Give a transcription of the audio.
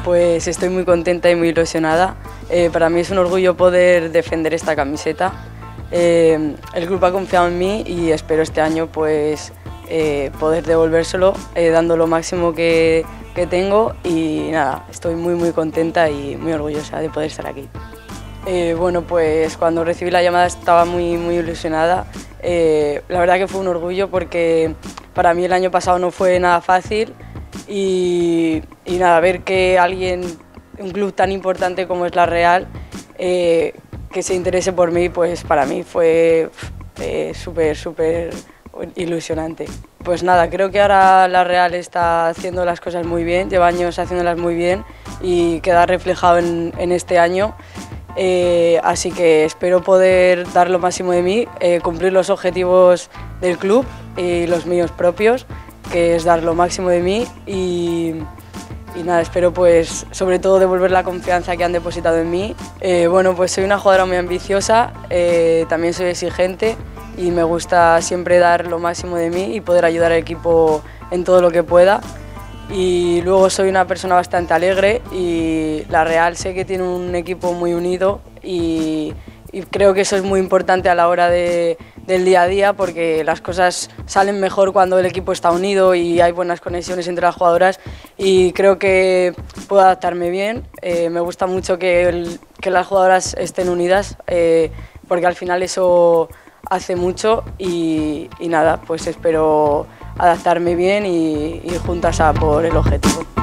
Pues estoy muy contenta y muy ilusionada. Para mí es un orgullo poder defender esta camiseta. El club ha confiado en mí y espero este año pues, poder devolvérselo dando lo máximo que tengo y nada, estoy muy contenta y muy orgullosa de poder estar aquí. Bueno, pues cuando recibí la llamada estaba muy ilusionada. La verdad que fue un orgullo porque para mí el año pasado no fue nada fácil y nada, ver que un club tan importante como es la Real, que se interese por mí, pues para mí fue súper ilusionante. Pues nada, creo que ahora la Real está haciendo las cosas muy bien, lleva años haciéndolas muy bien y queda reflejado en este año. Así que espero poder dar lo máximo de mí, cumplir los objetivos del club y los míos propios, que es dar lo máximo de mí y nada, espero pues sobre todo devolver la confianza que han depositado en mí. Bueno, pues soy una jugadora muy ambiciosa, también soy exigente y me gusta siempre dar lo máximo de mí y poder ayudar al equipo en todo lo que pueda. Y luego soy una persona bastante alegre y la Real sé que tiene un equipo muy unido y creo que eso es muy importante a la hora del día a día porque las cosas salen mejor cuando el equipo está unido y hay buenas conexiones entre las jugadoras y creo que puedo adaptarme bien. Me gusta mucho que las jugadoras estén unidas porque al final eso hace mucho y nada, pues espero adaptarme bien y ir juntas a por el objetivo.